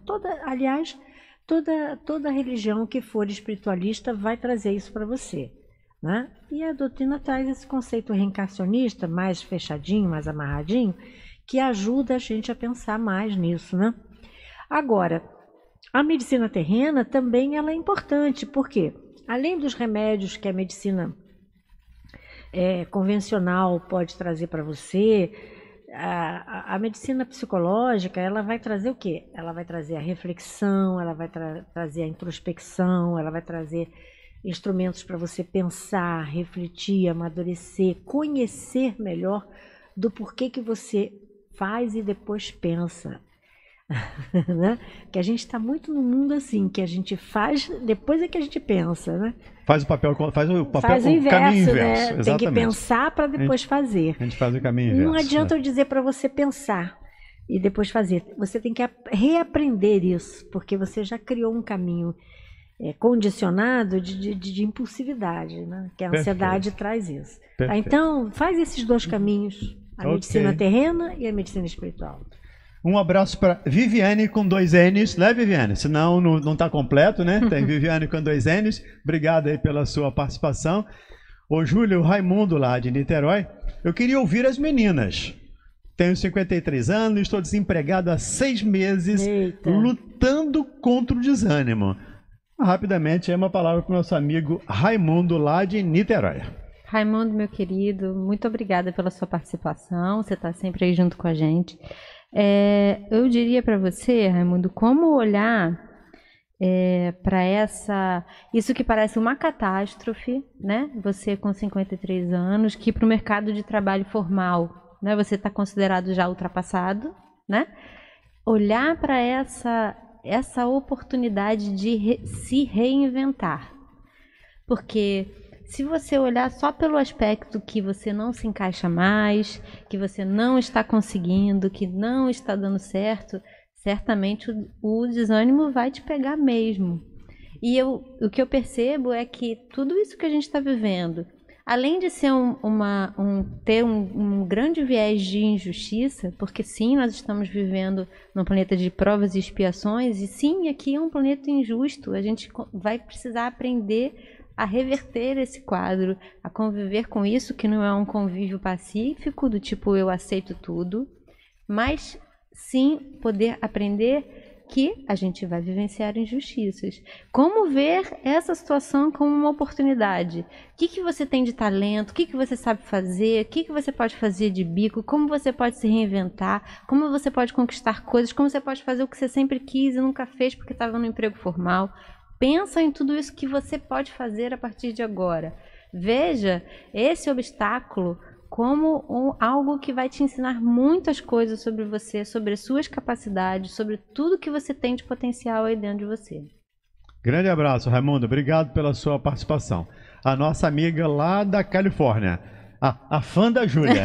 Toda religião que for espiritualista vai trazer isso para você, né? E a doutrina traz esse conceito reencarnacionista, mais fechadinho, mais amarradinho, que ajuda a gente a pensar mais nisso, né? Agora, a medicina terrena também ela é importante, porque além dos remédios que a medicina convencional pode trazer para você, a medicina psicológica, ela vai trazer o quê? Ela vai trazer a reflexão, ela vai trazer a introspecção, ela vai trazer instrumentos para você pensar, refletir, amadurecer, conhecer melhor do porquê que você faz e depois pensa. Né? Que a gente está muito no mundo assim, que a gente faz, depois é que a gente pensa, né? Faz o inverso, caminho inverso. Né? Tem que pensar para depois fazer. A gente faz o caminho inverso. Não adianta eu dizer para você pensar e depois fazer. Você tem que reaprender isso, porque você já criou um caminho condicionado de impulsividade, né? Que a ansiedade traz isso. Tá? Então, faz esses dois caminhos, a medicina terrena e a medicina espiritual. Um abraço para Viviane com 2 N's, né, Viviane? Senão não está completo, né? Tem Viviane com 2 N's. Obrigado aí pela sua participação. Ô, Júlio, Raimundo lá de Niterói, eu queria ouvir as meninas. Tenho 53 anos, estou desempregado há 6 meses, lutando contra o desânimo. Rapidamente, é uma palavra para o nosso amigo Raimundo lá de Niterói. Raimundo, meu querido, muito obrigada pela sua participação. Você está sempre aí junto com a gente. Eu diria para você, Raimundo, como olhar para isso que parece uma catástrofe, né? Você com 53 anos, que para o mercado de trabalho formal, né? Você está considerado já ultrapassado, né? Olhar para essa oportunidade de se reinventar, porque se você olhar só pelo aspecto que você não se encaixa mais, que você não está conseguindo, que não está dando certo, certamente o desânimo vai te pegar mesmo. E o que eu percebo é que tudo isso que a gente está vivendo, além de ser ter um grande viés de injustiça, porque sim, nós estamos vivendo num planeta de provas e expiações, e sim, aqui é um planeta injusto, a gente vai precisar aprender a reverter esse quadro, a conviver com isso, que não é um convívio pacífico, do tipo eu aceito tudo, mas sim poder aprender que a gente vai vivenciar injustiças. Como ver essa situação como uma oportunidade? O que você tem de talento? O que você sabe fazer? O que você pode fazer de bico? Como você pode se reinventar? Como você pode conquistar coisas? Como você pode fazer o que você sempre quis e nunca fez porque estava no emprego formal? Pensa em tudo isso que você pode fazer a partir de agora. Veja esse obstáculo como algo que vai te ensinar muitas coisas sobre você, sobre as suas capacidades, sobre tudo que você tem de potencial aí dentro de você. Grande abraço, Raimundo. Obrigado pela sua participação. A nossa amiga lá da Califórnia, a fã da Júlia.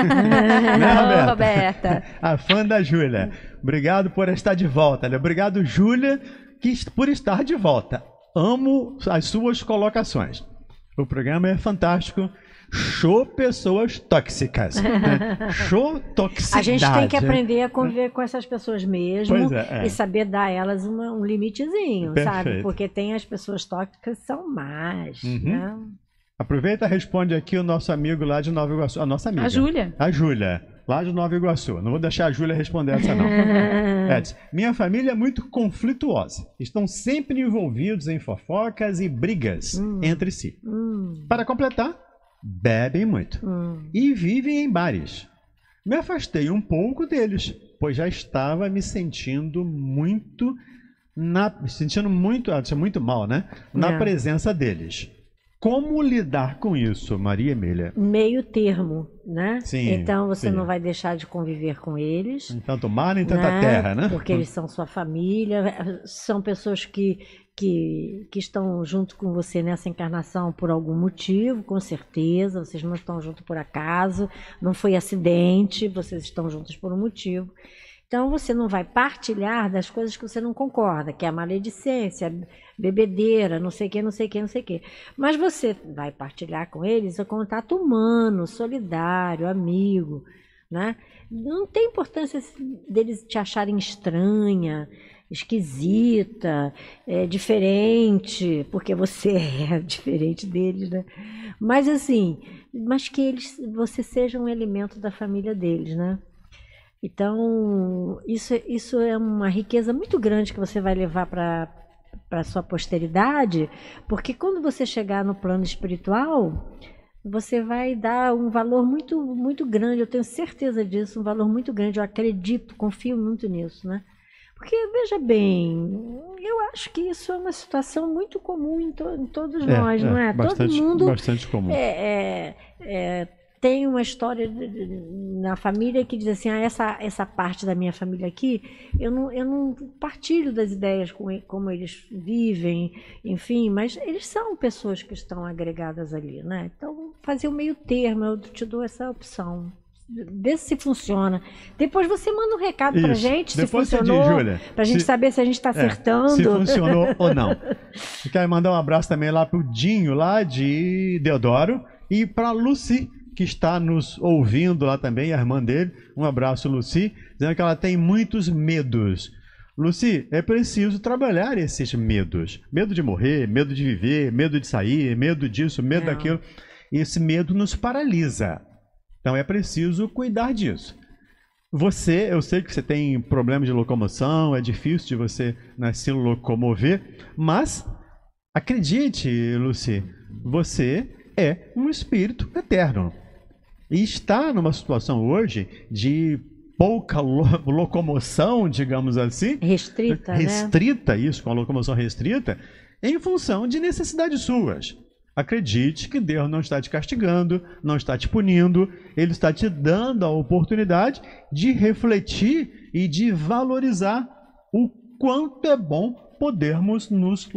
Né, Roberta? A fã da Júlia. Obrigado por estar de volta. Obrigado, Júlia, por estar de volta. Amo as suas colocações. O programa é fantástico. Show pessoas tóxicas. Né? Show toxicidade. A gente tem que aprender a conviver com essas pessoas mesmo e saber dar a elas um limitezinho, sabe? Porque tem as pessoas tóxicas que são más. Né? Aproveita e responde aqui o nosso amigo lá de Nova Iguaçu. A nossa amiga. A Júlia. A Júlia, lá de Nova Iguaçu. Não vou deixar a Júlia responder essa não. Minha família é muito conflituosa. Estão sempre envolvidos em fofocas e brigas entre si. Para completar, bebem muito e vivem em bares. Me afastei um pouco deles, pois já estava me sentindo muito muito mal, né? Na presença deles. Como lidar com isso, Maria Emília? Meio termo, né? Sim, então você sim. não vai deixar de conviver com eles. Nem tanto mar, nem tanta terra, né? Porque eles são sua família, são pessoas que estão junto com você nessa encarnação por algum motivo, com certeza. Vocês não estão juntos por acaso, não foi acidente, vocês estão juntos por um motivo. Então você não vai partilhar das coisas que você não concorda, que é a maledicência, bebedeira, não sei o que, não sei o que, não sei o que. Mas você vai partilhar com eles o contato humano, solidário, amigo, né? Não tem importância deles te acharem estranha, esquisita, diferente, porque você é diferente deles, né? Mas assim, que você seja um elemento da família deles, né? Então, isso é uma riqueza muito grande que você vai levar para a sua posteridade, porque quando você chegar no plano espiritual, você vai dar um valor muito, muito grande, eu tenho certeza disso, um valor muito grande, eu acredito, confio muito nisso, né? Porque, veja bem, eu acho que isso é uma situação muito comum em todos nós, não é? Bastante, todo mundo bastante comum. Tem uma história na família que diz assim, essa parte da minha família aqui, eu não partilho das ideias como eles vivem, enfim, mas eles são pessoas que estão agregadas ali, né? Então, fazer o meio termo, eu te dou essa opção. Vê se funciona. Depois você manda um recado pra gente, depois se funcionou, Júlia, pra gente saber se a gente tá acertando. Se funcionou ou não. Eu quero mandar um abraço também lá pro Dinho, lá de Deodoro, e pra Lucy, que está nos ouvindo lá também, a irmã dele. Um abraço, Lucy, dizendo que ela tem muitos medos. Lucy, é preciso trabalhar esses medos. Medo de morrer, medo de viver, medo de sair, medo disso, medo daquilo. Esse medo nos paralisa. Então é preciso cuidar disso. Eu sei que você tem problema de locomoção, é difícil de você se locomover, mas acredite, Lucy, você é um espírito eterno. E está numa situação hoje de pouca locomoção, digamos assim. Restrita, isso, com a locomoção restrita, em função de necessidades suas. Acredite que Deus não está te castigando, não está te punindo, Ele está te dando a oportunidade de refletir e de valorizar o quanto é bom podermos nos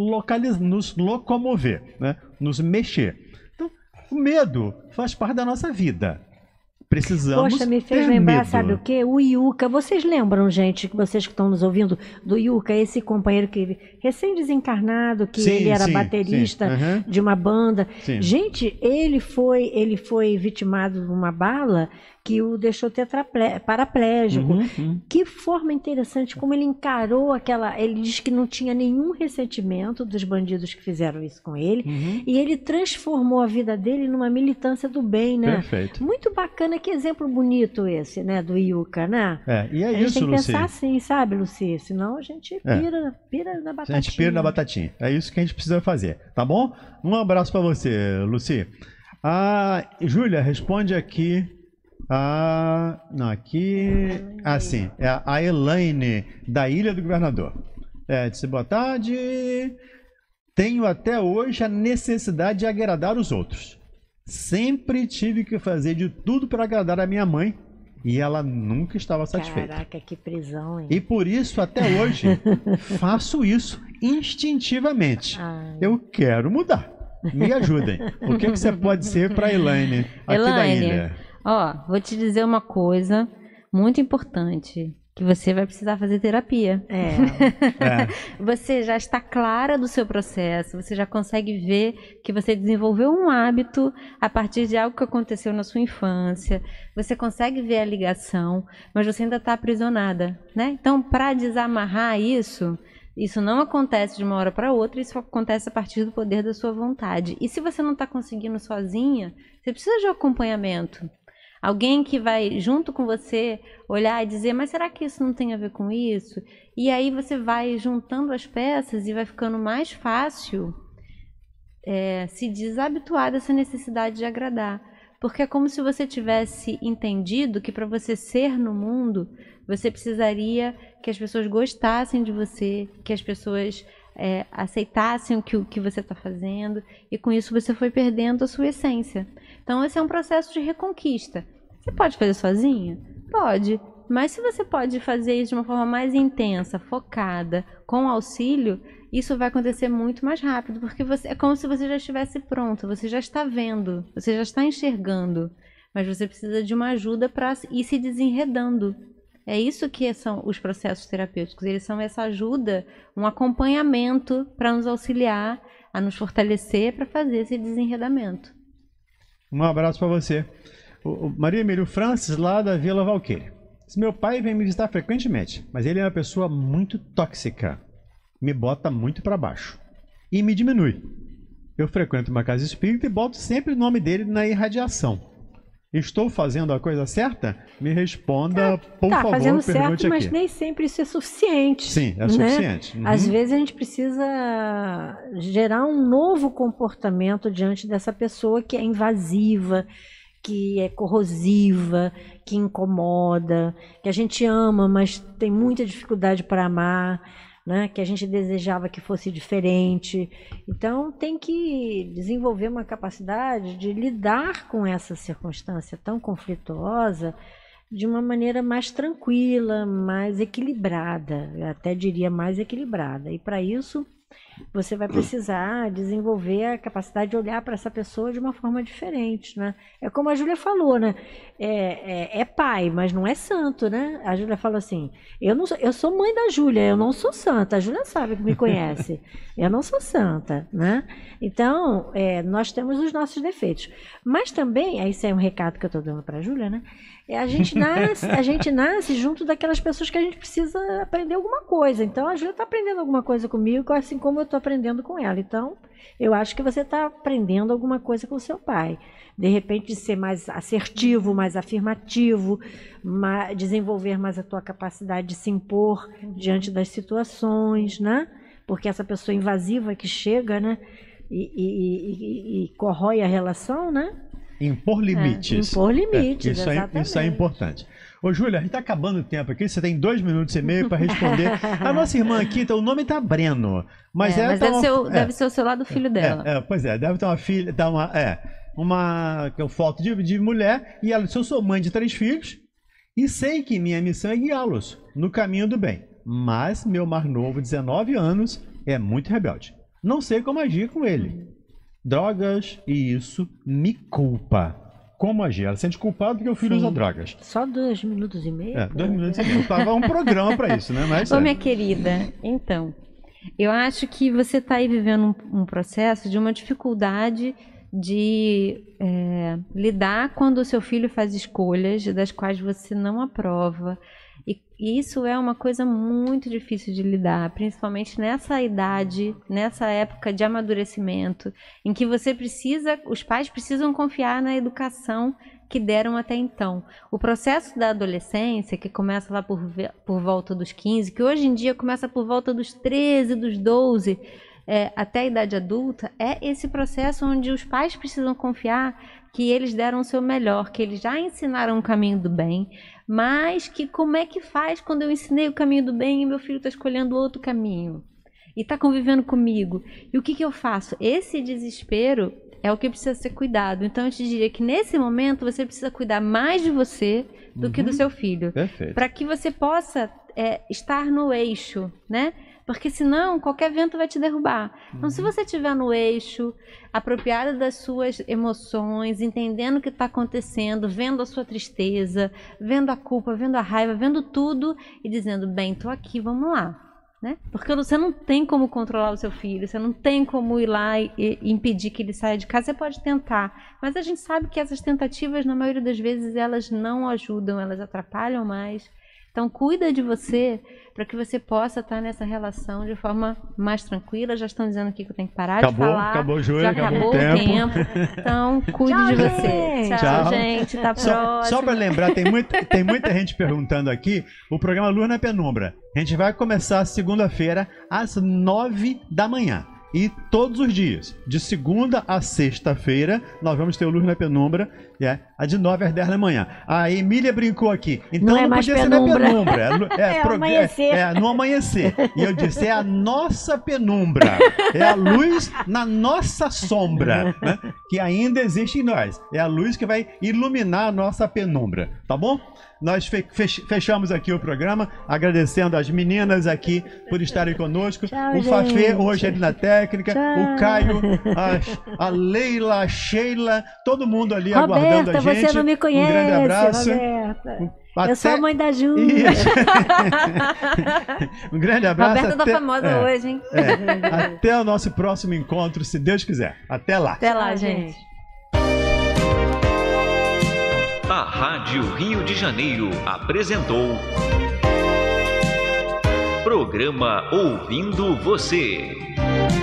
locomover, né? Nos mexer. Então, o medo faz parte da nossa vida. Precisamos Poxa, me fez ter lembrar, medo. sabe o quê? O Iuca. Vocês lembram, gente, que vocês que estão nos ouvindo, do Iuca, esse companheiro que recém-desencarnado, que ele era baterista de uma banda. Sim. Gente, ele foi vitimado de uma bala que o deixou paraplégico. Que forma interessante, como ele encarou ele diz que não tinha nenhum ressentimento dos bandidos que fizeram isso com ele, e ele transformou a vida dele numa militância do bem, né? Perfeito. Muito bacana, que exemplo bonito esse, né, do Iuca, né? E é a gente isso, tem que Lucy. pensar assim, sabe, Lucy? Senão a gente pira na batatinha. A gente pira na batatinha. É isso que a gente precisa fazer, tá bom? Um abraço para você, Lucy. Júlia, responde aqui. Sim. É a Elaine, da Ilha do Governador. Disse, boa tarde. Tenho até hoje a necessidade de agradar os outros. Sempre tive que fazer de tudo para agradar a minha mãe e ela nunca estava satisfeita. Caraca, que prisão, hein? E por isso, até hoje, faço isso instintivamente. Eu quero mudar. Me ajudem. O que você pode ser para a Elaine, aqui da ilha? Vou te dizer uma coisa muito importante, que você vai precisar fazer terapia. Você já está clara do seu processo, você já consegue ver que você desenvolveu um hábito a partir de algo que aconteceu na sua infância, você consegue ver a ligação, mas você ainda está aprisionada, né? Então, para desamarrar isso não acontece de uma hora para outra, isso acontece a partir do poder da sua vontade. E se você não está conseguindo sozinha, você precisa de acompanhamento. Alguém que vai junto com você olhar e dizer, mas será que isso não tem a ver com isso? E aí você vai juntando as peças e vai ficando mais fácil se desabituar dessa necessidade de agradar. Porque é como se você tivesse entendido que para você ser no mundo, você precisaria que as pessoas gostassem de você, que as pessoas aceitassem o que você está fazendo, e com isso você foi perdendo a sua essência. Então esse é um processo de reconquista. Você pode fazer sozinho? Pode. Mas se você pode fazer isso de uma forma mais intensa, focada, com auxílio, isso vai acontecer muito mais rápido, porque é como se você já estivesse pronto, você já está vendo, você já está enxergando, mas você precisa de uma ajuda para ir se desenredando. É isso que são os processos terapêuticos, eles são essa ajuda, um acompanhamento para nos auxiliar, a nos fortalecer para fazer esse desenredamento. Um abraço para você. Maria Emílio Francis, lá da Vila Valqueire. Meu pai vem me visitar frequentemente, mas ele é uma pessoa muito tóxica. Me bota muito para baixo e me diminui. Eu frequento uma casa espírita e boto sempre o nome dele na irradiação. Estou fazendo a coisa certa? Me responda, por favor, fazendo pergunte certo, aqui. mas nem sempre isso é suficiente. Sim, é né? suficiente. Uhum. Às vezes a gente precisa gerar um novo comportamento diante dessa pessoa que é invasiva, que é corrosiva, que incomoda, que a gente ama, mas tem muita dificuldade para amar, né? Que a gente desejava que fosse diferente. Então tem que desenvolver uma capacidade de lidar com essa circunstância tão conflituosa de uma maneira mais tranquila, mais equilibrada, eu até diria mais equilibrada. E para isso você vai precisar desenvolver a capacidade de olhar para essa pessoa de uma forma diferente, né? É como a Júlia falou, né? É pai, mas não é santo, né? A Júlia falou assim, eu sou mãe da Júlia, eu não sou santa. A Júlia sabe que me conhece. Eu não sou santa, né? Então, nós temos os nossos defeitos. Mas também, isso é um recado que eu estou dando para a Júlia, né? A gente nasce junto daquelas pessoas que a gente precisa aprender alguma coisa. Então, a Júlia está aprendendo alguma coisa comigo, assim como eu estou aprendendo com ela. Então, eu acho que você está aprendendo alguma coisa com o seu pai. De repente, ser mais assertivo, mais afirmativo, desenvolver mais a tua capacidade de se impor diante das situações, né? Porque essa pessoa invasiva que chega, né? E corrói a relação, né? Impor limites. Impor limites, isso é importante. Ô, Júlia, a gente tá acabando o tempo aqui, você tem 2 minutos e meio para responder. A nossa irmã aqui, então, o nome tá Breno. Mas deve ser o celular do filho dela. Pois é, deve ter uma filha, uma foto de mulher, e ela disse, eu sou mãe de 3 filhos, e sei que minha missão é guiá-los no caminho do bem. Mas meu mais novo, 19 anos, é muito rebelde. Não sei como agir com ele. Drogas, e isso me culpa. Como agir? Ela se sente culpada porque o filho usa drogas. Só 2 minutos e meio? 2 minutos e meio. Eu tava um programa para isso, né? Mas, minha querida, então, eu acho que você está aí vivendo um processo de uma dificuldade de lidar quando o seu filho faz escolhas das quais você não aprova. E isso é uma coisa muito difícil de lidar, principalmente nessa idade, nessa época de amadurecimento, em que os pais precisam confiar na educação que deram até então. O processo da adolescência, que começa lá por volta dos 15, que hoje em dia começa por volta dos 13, dos 12, até a idade adulta, é esse processo onde os pais precisam confiar que eles deram o seu melhor, que eles já ensinaram o caminho do bem, mas que como é que faz quando eu ensinei o caminho do bem e meu filho está escolhendo outro caminho e está convivendo comigo? E o que eu faço? Esse desespero é o que precisa ser cuidado. Então eu te diria que nesse momento você precisa cuidar mais de você do que do seu filho. Para que você possa estar no eixo, né? Porque senão qualquer vento vai te derrubar. Então se você estiver no eixo, apropriado das suas emoções, entendendo o que está acontecendo, vendo a sua tristeza, vendo a culpa, vendo a raiva, vendo tudo e dizendo, bem, estou aqui, vamos lá. Né? Porque você não tem como controlar o seu filho, você não tem como ir lá e impedir que ele saia de casa. Você pode tentar, mas a gente sabe que essas tentativas, na maioria das vezes, elas não ajudam, elas atrapalham mais. Então cuida de você para que você possa estar nessa relação de forma mais tranquila. Já estão dizendo aqui que eu tenho que parar de falar. Acabou, Júlia, já acabou o tempo. Então cuide de você. Tchau, gente. Tá próximo. Só para lembrar, tem muita gente perguntando aqui. O programa Luz na Penumbra. A gente vai começar segunda-feira às 9 da manhã. E todos os dias, de segunda a sexta-feira, nós vamos ter o Luz na Penumbra, de 9 às 10 da manhã. A Emília brincou aqui. Então Não é mais podia penumbra. ser na penumbra. Amanhecer. No amanhecer. E eu disse, é a nossa penumbra. É a luz na nossa sombra, né? Que ainda existe em nós. É a luz que vai iluminar a nossa penumbra. Tá bom? Nós fechamos aqui o programa, agradecendo as meninas aqui por estarem conosco. Tchau, o Fafê gente. hoje ali na técnica, Tchau. o Caio, a Leila, a Sheila, todo mundo ali aguardando a Roberta, gente. você não me conhece, Um grande abraço. Roberta. Até- Eu sou a mãe da Júlia. Isso. Um grande abraço. Roberta tá famosa hoje, hein? Até o nosso próximo encontro, se Deus quiser. Até lá. Até lá, gente. A Rádio Rio de Janeiro apresentou Programa Ouvindo Você.